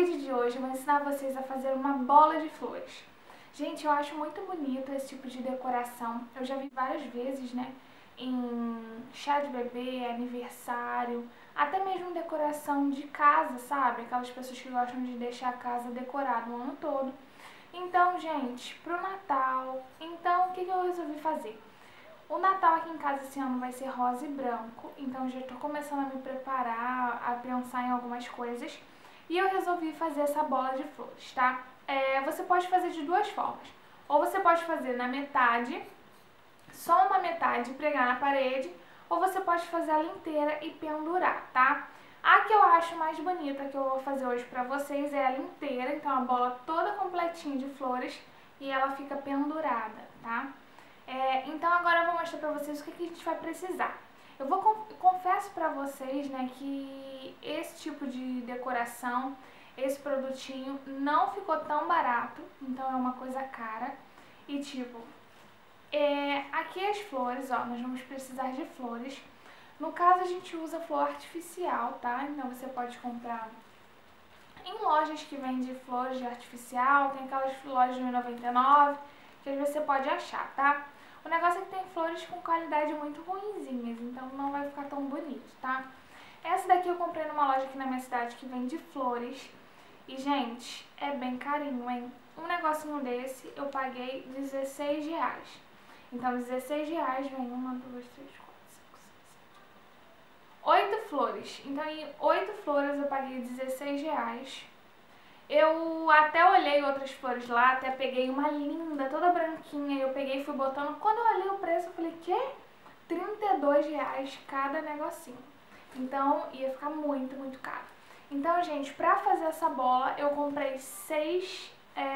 vídeo de hoje eu vou ensinar vocês a fazer uma bola de flores. Gente, eu acho muito bonito esse tipo de decoração. Eu já vi várias vezes, né, em chá de bebê, aniversário, até mesmo decoração de casa, sabe? Aquelas pessoas que gostam de deixar a casa decorada o ano todo. Então, gente, pro Natal, o que eu resolvi fazer? O Natal aqui em casa esse ano vai ser rosa e branco, então já estou começando a me preparar, a pensar em algumas coisas. E eu resolvi fazer essa bola de flores, tá? Você pode fazer de duas formas. Ou você pode fazer na metade, só uma metade, pregar na parede, ou você pode fazer ela inteira e pendurar, tá? A que eu acho mais bonita que eu vou fazer hoje pra vocês é ela inteira, então a bola toda completinha de flores e ela fica pendurada, tá? Então agora eu vou mostrar pra vocês o que a gente vai precisar. Confesso pra vocês, né, que esse tipo de decoração, esse produtinho não ficou tão barato, então é uma coisa cara. E tipo, aqui as flores, ó, nós vamos precisar de flores. No caso a gente usa flor artificial, tá? Então você pode comprar em lojas que vendem flores de artificial, tem aquelas lojas de 1,99 que você pode achar, tá? O negócio é que tem flores com qualidade muito ruinzinhas, então não vai ficar tão bonito, tá? Essa daqui eu comprei numa loja aqui na minha cidade que vende flores. E, gente, é bem carinho, hein? Um negocinho desse eu paguei R$16. Então, R$16 vem 1, 2, 3, 4, 5, 6, 7, 8 flores. Então, em 8 flores eu paguei R$16. Eu até olhei outras flores lá, até peguei uma linda, toda branquinha, eu peguei e fui botando. Quando eu olhei o preço, eu falei, quê? R$32 cada negocinho. Então, ia ficar muito, muito caro. Então, gente, pra fazer essa bola, eu comprei 6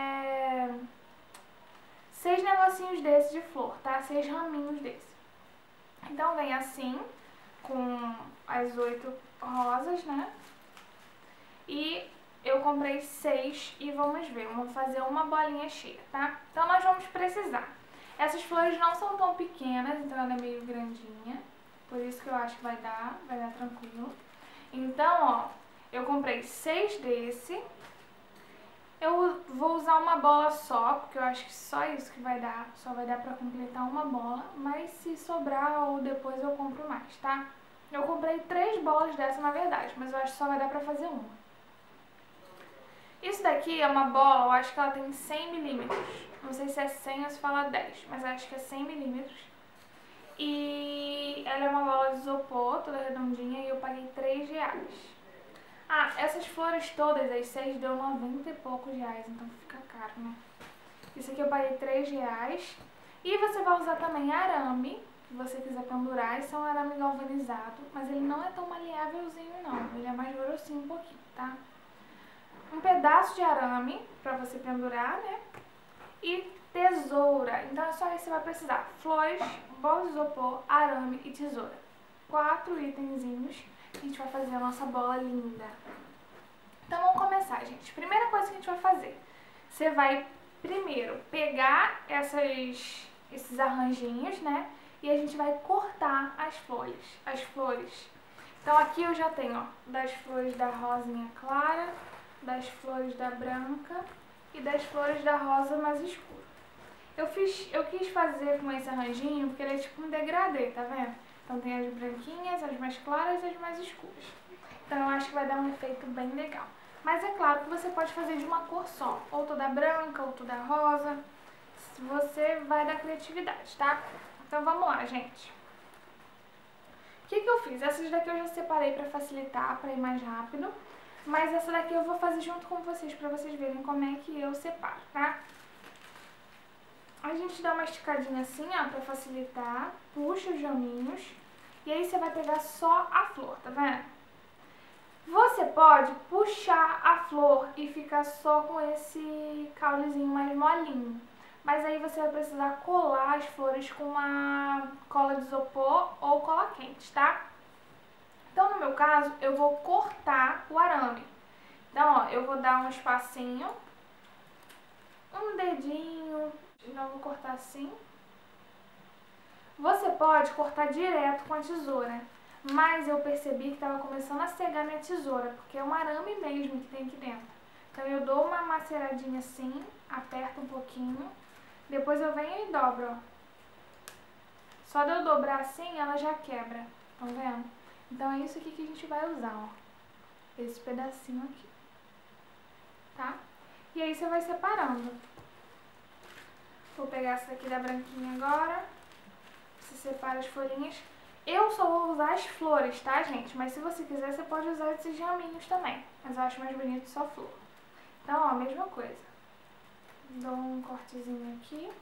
negocinhos desses de flor, tá? 6 raminhos desses. Então, vem assim, com as 8 rosas, né? E eu comprei 6 e vamos ver, vamos fazer uma bolinha cheia, tá? Então nós vamos precisar. Essas flores não são tão pequenas, então ela é meio grandinha, por isso que eu acho que vai dar tranquilo. Então, ó, eu comprei 6 desse. Eu vou usar uma bola só, porque eu acho que só isso que vai dar, só vai dar pra completar uma bola, mas se sobrar ou depois eu compro mais, tá? Eu comprei 3 bolas dessa na verdade, mas eu acho que só vai dar pra fazer uma. Isso daqui é uma bola, eu acho que ela tem 100 milímetros. Não sei se é 100 ou se fala 10, mas acho que é 100 milímetros. E ela é uma bola de isopor, toda redondinha, e eu paguei R$3. Ah, essas flores todas, as 6, deu 90 e poucos reais, então fica caro, né? Isso aqui eu paguei R$3. E você vai usar também arame, se você quiser pendurar. Esse é um arame galvanizado, mas ele não é tão maleávelzinho não, ele é mais grossinho um pouquinho, tá? Um pedaço de arame pra você pendurar, né? E tesoura. Então é só isso que você vai precisar. Flores, bola de isopor, arame e tesoura. 4 itenzinhos que a gente vai fazer a nossa bola linda. Então vamos começar, gente. Primeira coisa que a gente vai fazer. Você vai primeiro pegar esses arranjinhos, né? E a gente vai cortar as flores. Então aqui eu já tenho, ó, das flores da rosinha clara, das flores da branca e das flores da rosa mais escura. Eu quis fazer com esse arranjinho porque ele é tipo um degradê, tá vendo? Então tem as branquinhas, as mais claras e as mais escuras. Então eu acho que vai dar um efeito bem legal. Mas é claro que você pode fazer de uma cor só, ou toda branca, ou toda rosa. Você vai dar criatividade, tá? Então vamos lá, gente. O que eu fiz? Essas daqui eu já separei pra facilitar, pra ir mais rápido. Mas essa daqui eu vou fazer junto com vocês pra vocês verem como é que eu separo, tá? A gente dá uma esticadinha assim, ó, pra facilitar, puxa os raminhos e aí você vai pegar só a flor, tá vendo? Você pode puxar a flor e ficar só com esse caulezinho mais molinho, mas aí você vai precisar colar as flores com uma cola de isopor ou cola quente, tá? Então, no meu caso, eu vou cortar o arame. Então, ó, eu vou dar um espacinho, um dedinho, então vou cortar assim. Você pode cortar direto com a tesoura, mas eu percebi que estava começando a cegar minha tesoura, porque é um arame mesmo que tem aqui dentro. Então eu dou uma maceradinha assim, aperto um pouquinho, depois eu venho e dobro, ó. Só de eu dobrar assim, ela já quebra, tá vendo? Então é isso aqui que a gente vai usar, ó. Esse pedacinho aqui, tá? E aí você vai separando. Vou pegar essa aqui da branquinha agora. Você separa as folhinhas. Eu só vou usar as flores, tá, gente? Mas se você quiser, você pode usar esses raminhos também. Mas eu acho mais bonito só flor. Então, ó, mesma coisa. Dou um cortezinho aqui.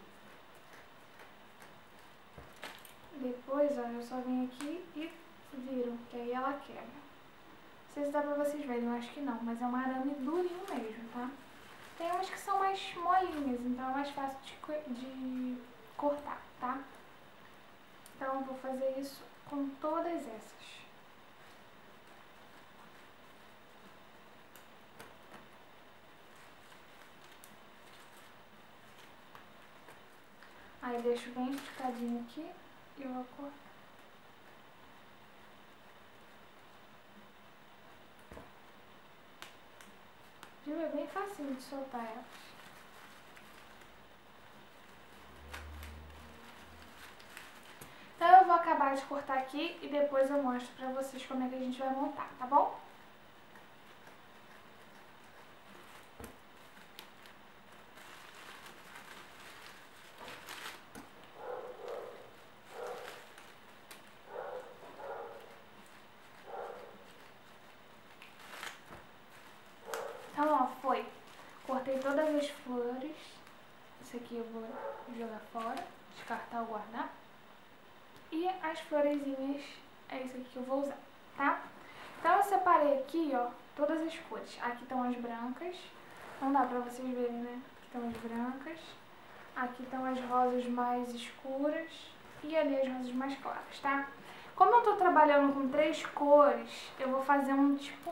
Depois, ó, eu só venho aqui e viro, que aí ela quebra. Não sei se dá pra vocês verem, eu acho que não, mas é um arame durinho mesmo, tá? Tem umas que são mais molinhas, então é mais fácil de cortar, tá? Então eu vou fazer isso com todas essas. Aí deixo bem esticadinho aqui e eu vou cortar. Viu? É bem facinho de soltar elas. Então eu vou acabar de cortar aqui e depois eu mostro pra vocês como é que a gente vai montar, tá bom? Então, ó, foi. Cortei todas as flores. Esse aqui eu vou jogar fora, descartar ou guardar. E as florezinhas é isso aqui que eu vou usar, tá? Então eu separei aqui, ó, todas as cores. Aqui estão as brancas. Não dá pra vocês verem, né? Aqui estão as brancas. Aqui estão as rosas mais escuras. E ali as rosas mais claras, tá? Como eu tô trabalhando com 3 cores, eu vou fazer um tipo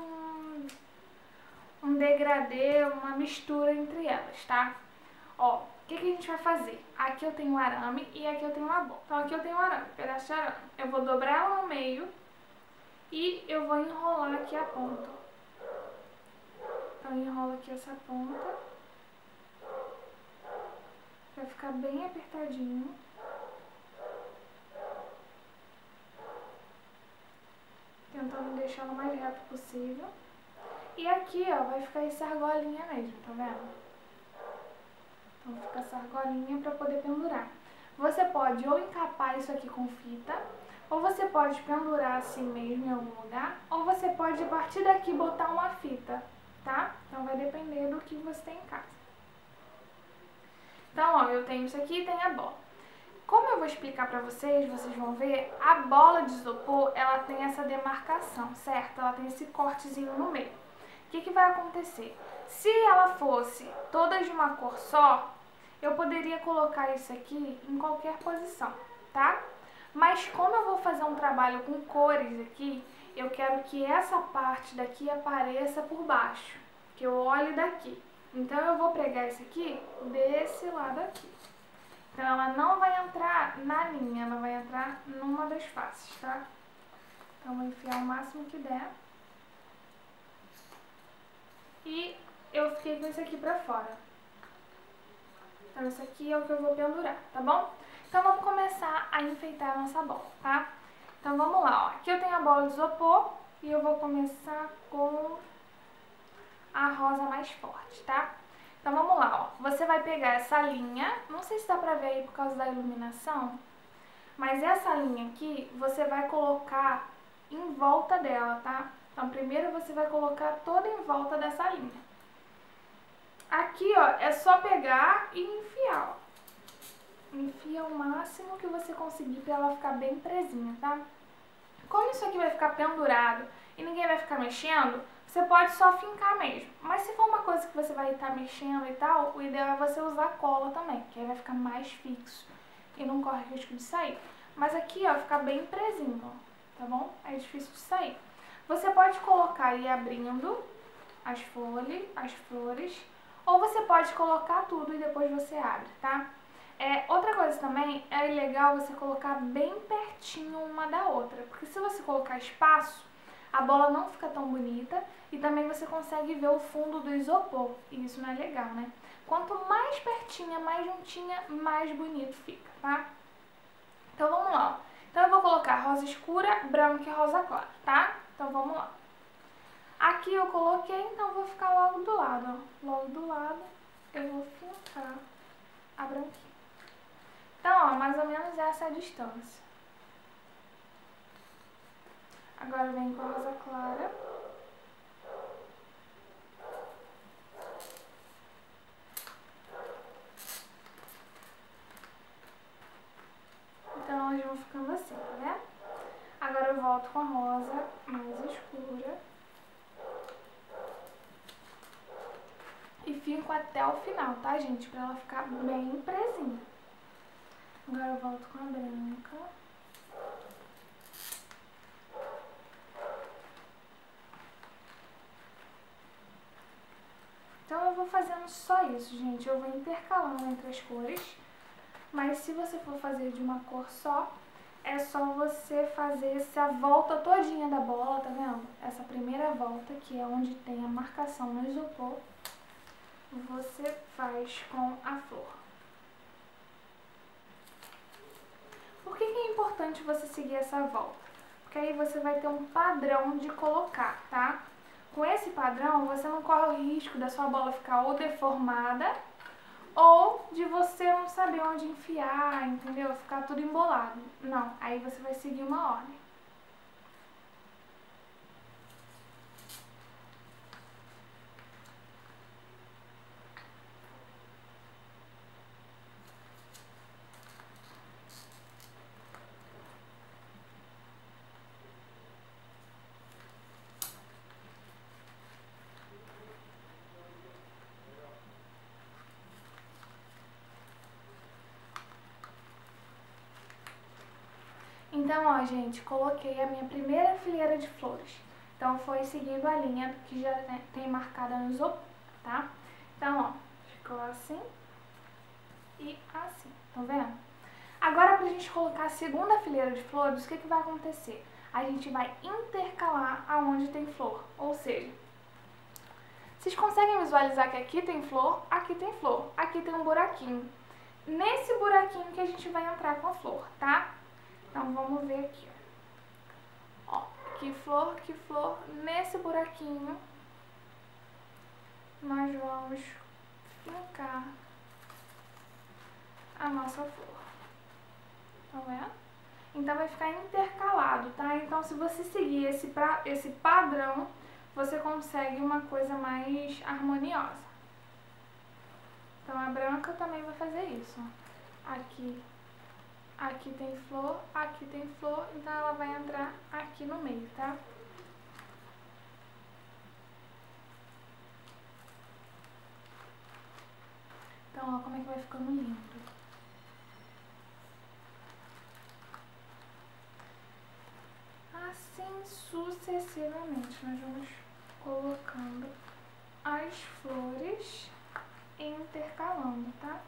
um degradê, uma mistura entre elas, tá? Ó, o que a gente vai fazer? Aqui eu tenho arame e aqui eu tenho uma bola. Então aqui eu tenho arame, pedaço de arame. Eu vou dobrar ela no meio e eu vou enrolar aqui a ponta. Então eu enrolo aqui essa ponta. Vai ficar bem apertadinho. Tentando deixar o mais reto possível. E aqui, ó, vai ficar essa argolinha mesmo, tá vendo? Então fica essa argolinha pra poder pendurar. Você pode ou encapar isso aqui com fita, ou você pode pendurar assim mesmo em algum lugar, ou você pode a partir daqui botar uma fita, tá? Então vai depender do que você tem em casa. Então, ó, eu tenho isso aqui e tenho a bola. Como eu vou explicar pra vocês, vocês vão ver, a bola de isopor, ela tem essa demarcação, certo? Ela tem esse cortezinho no meio. O que vai acontecer? Se ela fosse todas de uma cor só, eu poderia colocar isso aqui em qualquer posição, tá? Mas como eu vou fazer um trabalho com cores aqui, eu quero que essa parte daqui apareça por baixo, que eu olhe daqui. Então eu vou pregar isso aqui desse lado aqui. Então ela não vai entrar na linha, ela vai entrar numa das faces, tá? Então eu vou enfiar o máximo que der. E eu fiquei com isso aqui pra fora. Então isso aqui é o que eu vou pendurar, tá bom? Então vamos começar a enfeitar a nossa bola, tá? Então vamos lá, ó. Aqui eu tenho a bola de isopor e eu vou começar com a rosa mais forte, tá? Então vamos lá, ó. Você vai pegar essa linha, não sei se dá pra ver aí por causa da iluminação, mas essa linha aqui você vai colocar em volta dela, tá? Então primeiro você vai colocar toda em volta dessa linha. Aqui, ó, é só pegar e enfiar, ó. Enfia o máximo que você conseguir pra ela ficar bem presinha, tá? Como isso aqui vai ficar pendurado e ninguém vai ficar mexendo, você pode só fincar mesmo. Mas se for uma coisa que você vai estar mexendo e tal, o ideal é você usar cola também, que aí vai ficar mais fixo e não corre risco de sair. Mas aqui, ó, fica bem presinho, ó, tá bom? É difícil de sair. Você pode colocar aí abrindo as flores, ou você pode colocar tudo e depois você abre, tá? Outra coisa também, é legal você colocar bem pertinho uma da outra, porque se você colocar espaço, a bola não fica tão bonita e também você consegue ver o fundo do isopor, e isso não é legal, né? Quanto mais pertinha, mais juntinha, mais bonito fica, tá? Então vamos lá. Então eu vou colocar rosa escura, branca e rosa clara, tá? Então vamos lá. Aqui eu coloquei, então vou ficar logo do lado, ó. Logo do lado eu vou fincar a branquinha. Então, ó, mais ou menos essa é a distância. Agora vem com a rosa clara. Então elas vão ficando assim, tá vendo? Agora eu volto com a rosa mais escura. E fico até o final, tá, gente? Pra ela ficar bem presinha. Agora eu volto com a branca. Então eu vou fazendo só isso, gente. Eu vou intercalando entre as cores. Mas se você for fazer de uma cor só, é só você fazer essa volta todinha da bola, tá vendo? Essa primeira volta, que é onde tem a marcação no isopor, você faz com a flor. Por que é importante você seguir essa volta? Porque aí você vai ter um padrão de colocar, tá? Com esse padrão, você não corre o risco da sua bola ficar ou deformada ou de você não saber onde enfiar, entendeu? Ficar tudo embolado. Não, aí você vai seguir uma ordem. Então, ó, gente, coloquei a minha primeira fileira de flores. Então, foi seguindo a linha que já tem marcada no isopor, tá? Então, ó, ficou assim e assim, tá vendo? Agora, pra gente colocar a segunda fileira de flores, o que que vai acontecer? A gente vai intercalar aonde tem flor, ou seja, vocês conseguem visualizar que aqui tem flor, aqui tem um buraquinho. Nesse buraquinho que a gente vai entrar com a flor, tá? Então, vamos ver aqui, ó. Que flor, nesse buraquinho, nós vamos fincar a nossa flor. Tá vendo? Então, vai ficar intercalado, tá? Então, se você seguir esse padrão, você consegue uma coisa mais harmoniosa. Então, a branca também vai fazer isso, ó. Aqui tem flor, então ela vai entrar aqui no meio, tá? Então, ó, como é que vai ficando lindo. Assim sucessivamente, nós vamos colocando as flores e intercalando, tá?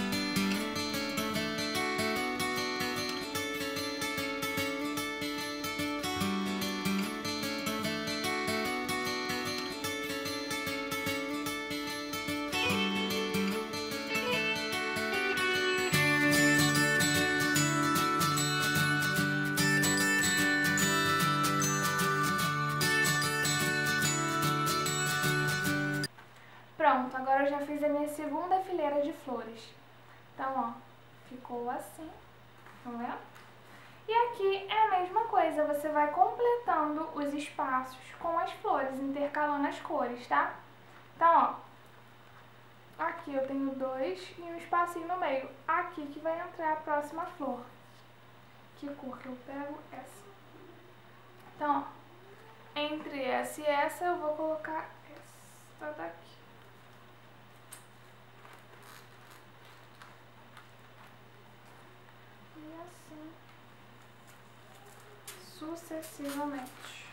Pronto, agora eu já fiz a minha segunda fileira de flores. Então, ó, ficou assim, tá vendo? E aqui é a mesma coisa, você vai completando os espaços com as flores, intercalando as cores, tá? Então, ó, aqui eu tenho dois e um espacinho no meio. Aqui que vai entrar a próxima flor. Que cor que eu pego? Essa. Então, ó, entre essa e essa eu vou colocar essa daqui. E assim sucessivamente.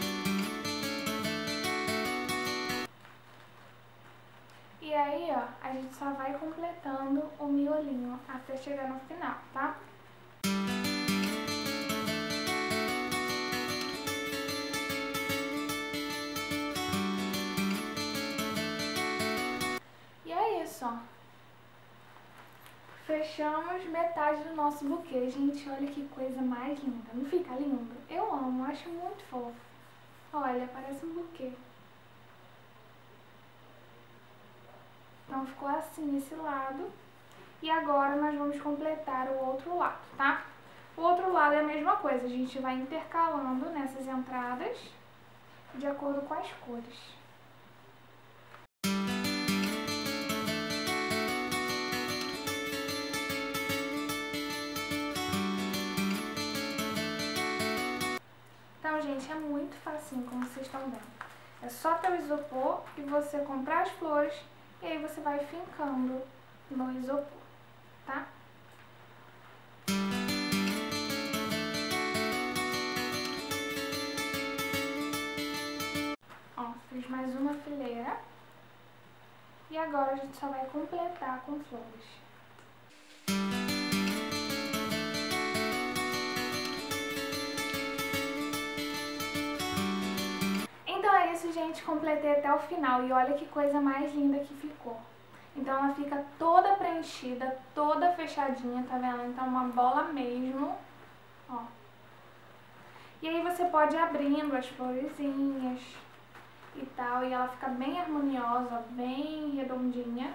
E aí, ó, a gente só vai completando o miolinho até chegar no final, tá? E é isso, ó. Fechamos metade do nosso buquê. Gente, olha que coisa mais linda. Não fica lindo? Eu amo, acho muito fofo. Olha, parece um buquê. Então ficou assim esse lado. E agora nós vamos completar o outro lado, tá? O outro lado é a mesma coisa. A gente vai intercalando nessas entradas de acordo com as cores. Então, gente, é muito facinho, como vocês estão vendo. É só ter o isopor e você comprar as flores e aí você vai fincando no isopor, tá? Ó, fiz mais uma fileira. E agora a gente só vai completar com flores. Então é isso, gente, completei até o final e olha que coisa mais linda que ficou. Então ela fica toda preenchida, toda fechadinha, tá vendo? Então uma bola mesmo, ó. E aí você pode ir abrindo as florezinhas e tal, e ela fica bem harmoniosa, bem redondinha.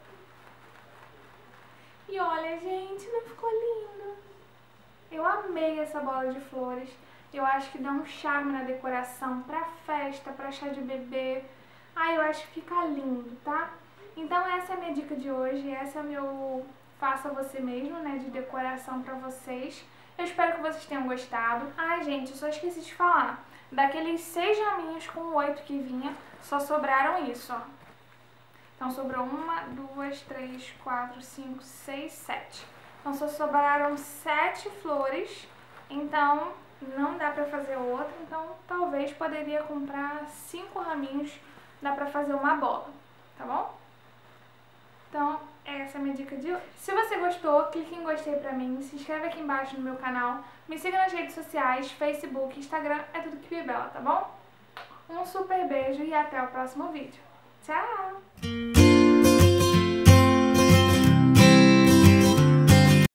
E olha, gente, não ficou lindo? Eu amei essa bola de flores. Eu acho que dá um charme na decoração pra festa, pra chá de bebê. Eu acho que fica lindo, tá? Então essa é a minha dica de hoje, essa é o meu faça você mesmo, né, de decoração pra vocês. Eu espero que vocês tenham gostado. Gente, eu só esqueci de falar. Daqueles 6 raminhos com 8 que vinha, só sobraram isso, ó. Então sobrou 1, 2, 3, 4, 5, 6, 7. Então só sobraram 7 flores, então não dá pra fazer outra, então talvez poderia comprar 5 raminhos, dá pra fazer uma bola, tá bom? Então essa é a minha dica de hoje. Se você gostou, clique em gostei pra mim, se inscreve aqui embaixo no meu canal, me siga nas redes sociais, Facebook, Instagram, é tudo que Bela, tá bom? Um super beijo e até o próximo vídeo. Tchau!